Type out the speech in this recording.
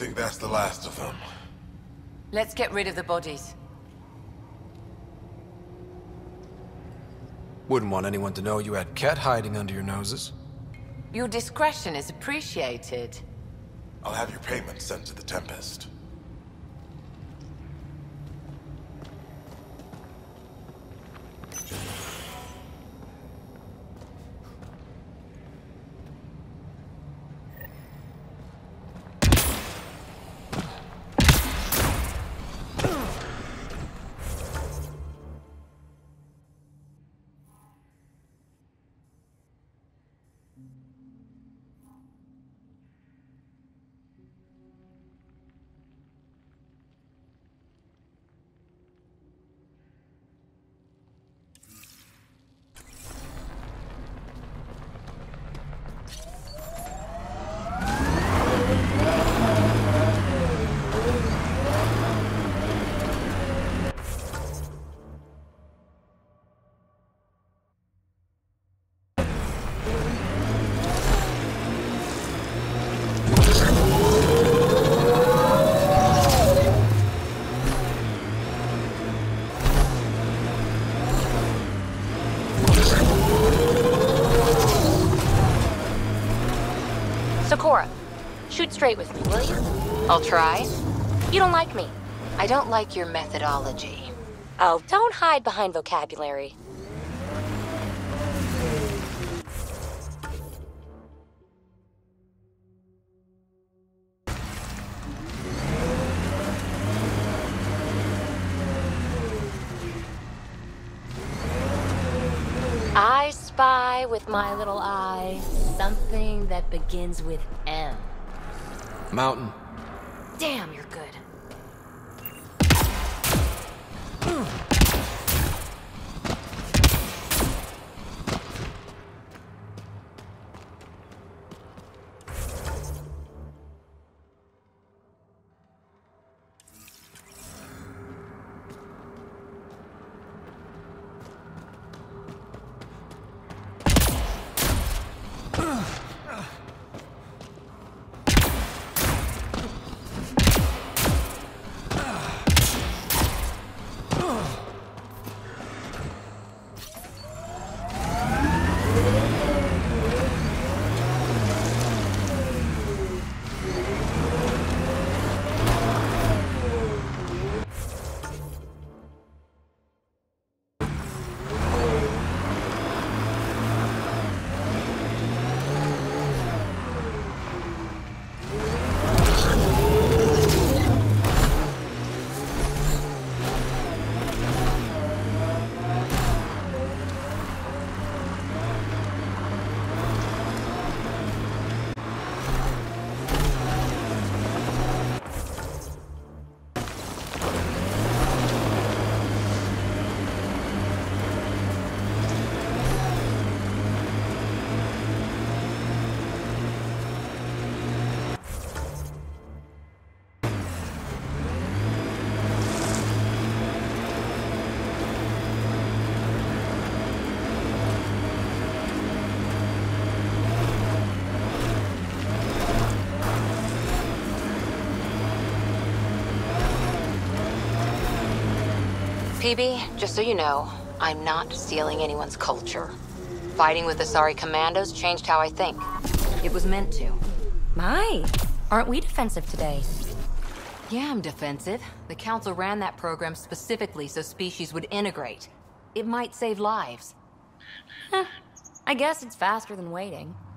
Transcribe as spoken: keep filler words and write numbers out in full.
think that's the last of them. Let's get rid of the bodies. Wouldn't want anyone to know you had Ket hiding under your noses. Your discretion is appreciated. I'll have your payment sent to the Tempest. Cora, shoot straight with me, will you? I'll try. You don't like me. I don't like your methodology. Oh, don't hide behind vocabulary. I spy with my little eye something that begins with M. Mountain. Damn, you're good. P B, just so you know, I'm not stealing anyone's culture. Fighting with the Asari commandos changed how I think. It was meant to. My, aren't we defensive today? Yeah, I'm defensive. The Council ran that program specifically so species would integrate. It might save lives. Huh. I guess it's faster than waiting.